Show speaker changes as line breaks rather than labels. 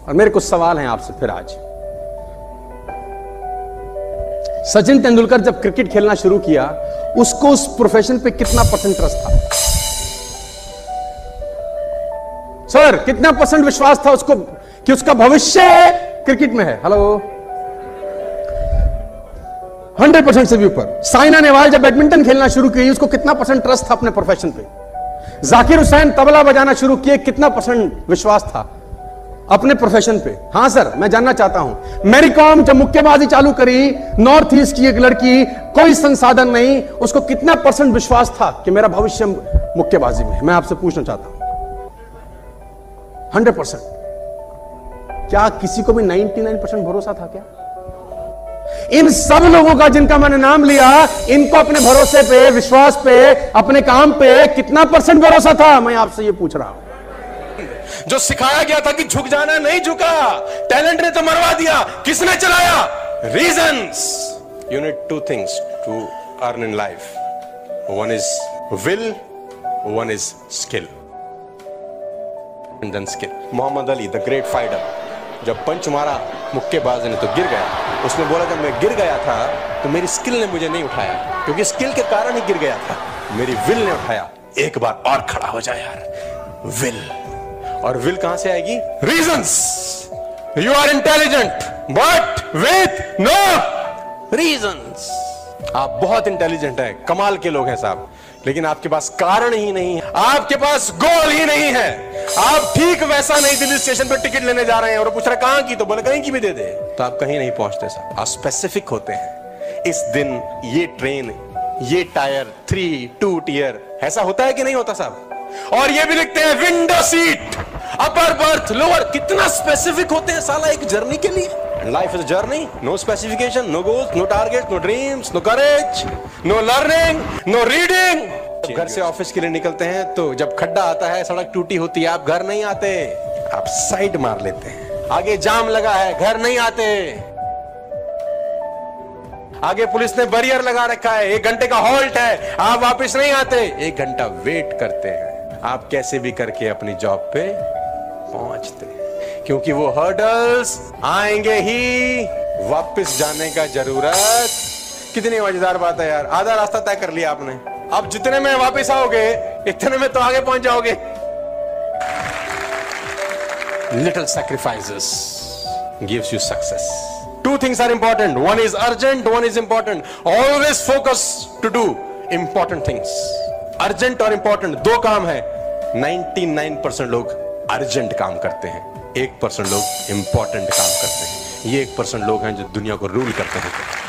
और मेरे कुछ सवाल हैं आपसे फिर आज। सचिन तेंदुलकर जब क्रिकेट खेलना शुरू किया, उसको उस प्रोफेशन पे कितना परसेंट ट्रस्ट था? सर, कितना परसेंट विश्वास था उसको कि उसका भविष्य क्रिकेट में है? हेलो, 100% से भी ऊपर। साइना नेहवाल जब बैडमिंटन खेलना शुरू की, उसको कितना परसेंट ट्रस्ट था अपने प्रोफेशन पे? जाकिर हुसैन तबला बजाना शुरू किए, कितना परसेंट विश्वास था अपने प्रोफेशन पे? हां सर, मैं जानना चाहता हूं। मैरी कॉम जब मुक्केबाजी चालू करी, नॉर्थ ईस्ट की एक लड़की, कोई संसाधन नहीं, उसको कितना परसेंट विश्वास था कि मेरा भविष्य मुक्केबाजी में? मैं आपसे पूछना चाहता हूं। 100%। क्या किसी को भी 99% भरोसा था क्या? इन सब लोगों का जिनका मैंने नाम लिया, इनको अपने भरोसे पे, विश्वास पे, अपने काम पे कितना परसेंट भरोसा था? मैं आपसे ये पूछ रहा हूं।
जो सिखाया गया था कि झुक जाना, नहीं झुका। टैलेंट ने तो मरवा दिया, किसने चलाया? Reasons. You need two things to earn in life. One is will, one is skill. And then skill. Muhammad Ali the great fighter, जब पंच मारा मुक्केबाज ने तो गिर गया। उसने बोला जब मैं गिर गया था तो मेरी स्किल ने मुझे नहीं उठाया, क्योंकि स्किल के कारण ही गिर गया था। मेरी विल ने उठाया। एक बार और खड़ा हो जाए यार। विल, और विल कहां से आएगी? Reasons. You are intelligent but with no reasons. आप बहुत इंटेलिजेंट हैं, कमाल के लोग हैं साहब, लेकिन आपके पास कारण ही नहीं है, आपके पास गोल ही नहीं है। आप ठीक वैसा नहीं दिल्ली स्टेशन पर टिकट लेने जा रहे हैं और पूछ रहे कहां की, तो बोले कहीं की भी दे दे, तो आप कहीं नहीं पहुंचते साहब। आप स्पेसिफिक होते हैं। इस दिन ये ट्रेन, ये टायर 3, 2 टियर, ऐसा होता है कि नहीं होता साहब? और ये भी लिखते हैं window seat, upper berth, lower. कितना स्पेसिफिक होते हैं साला एक जर्नी के लिए। Life is journey, no specification, no goals, no target, no dreams, no courage, no learning, no reading. घर से ऑफिस के लिए निकलते हैं तो जब खड्डा आता है, सड़क टूटी होती है, आप घर नहीं आते, आप साइड मार लेते हैं। आगे जाम लगा है, घर नहीं आते। आगे पुलिस ने बैरियर लगा रखा है, 1 घंटे का हॉल्ट है, आप वापस नहीं आते, 1 घंटा वेट करते हैं। आप कैसे भी करके अपनी जॉब पे पहुंचते हैं, क्योंकि वो हर्डल्स आएंगे ही। वापस जाने का जरूरत। कितनी मजेदार बात है यार, आधा रास्ता तय कर लिया आपने, अब जितने में वापस आओगे इतने में तो आगे पहुंच जाओगे। Little sacrifices gives you success. 2 things are important. One is urgent, one is important. Always focus to do important things. Urgent और important 2 काम है। 99% लोग अर्जेंट काम करते हैं, 1% लोग इंपॉर्टेंट काम करते हैं। ये 1% लोग हैं जो दुनिया को रूल करते हैं।